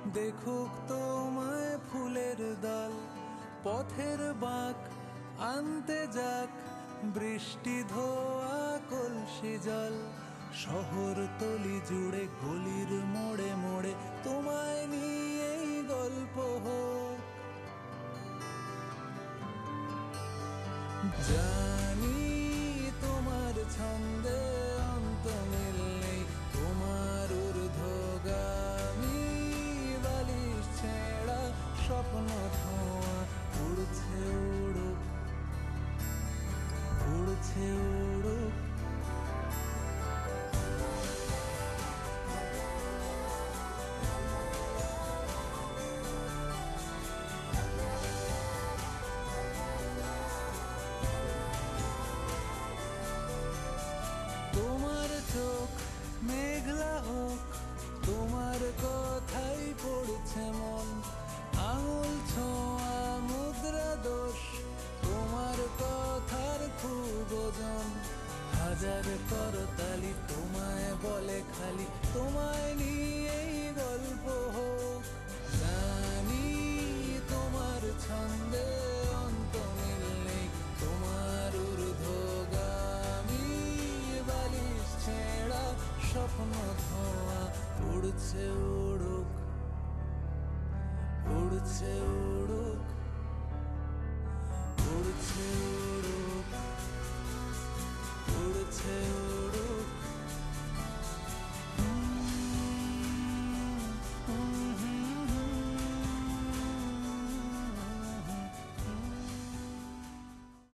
দেখুক তোমায় ফুলের দল, পথের বাঁক আনতে যাক বৃষ্টি ধোয়া কলসি জল। শহর তলি জুড়ে গলির মোড়ে মোড়ে তোমায় নিয়েই গল্প হোক। জানি তোমার ছন্দে অন্ত মিল নেই, তোমার ঊর্ধ্বগামী বালিশ ছেঁড়া স্বপ্ন ধোঁয়া উড়ছে উড়ুক, উড়ছে উড়ুক। তোমার চোখ মেঘলা হোক, তোমার কথাই পড়ছে মন। আঙুল ছোঁয়া মুদ্রা দোষ, তোমার কথার খুব ওজন। হাজার করতালি তোমায় বলে খালি, তোমায় নিয়েই গল্প হোক। জানি তোমার ছন্দে অন্ত মিল নেই, তোমার ঊর্ধ্বগামী বালিশ ছেঁড়া স্বপ্ন ধোঁয়া উড়ছে উড়ুক, উড়ছে উড়ুক।